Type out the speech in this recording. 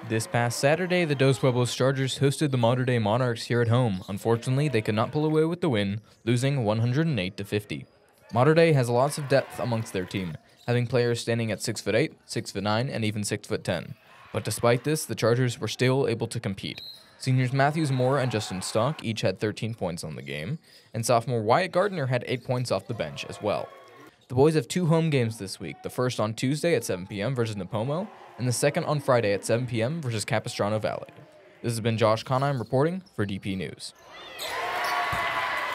This past Saturday, the Dos Pueblos Chargers hosted the Mater Dei Monarchs here at home. Unfortunately, they could not pull away with the win, losing 108-50. Mater Dei has lots of depth amongst their team, having players standing at 6'8", 6'9", and even 6'10". But despite this, the Chargers were still able to compete. Seniors Matthews Moore and Justin Stock each had 13 points on the game, and sophomore Wyatt Gardner had 8 points off the bench as well. The boys have 2 home games this week, the first on Tuesday at 7 p.m. versus Napomo, and the second on Friday at 7 p.m. versus Capistrano Valley. This has been Josh Conheim reporting for DP News.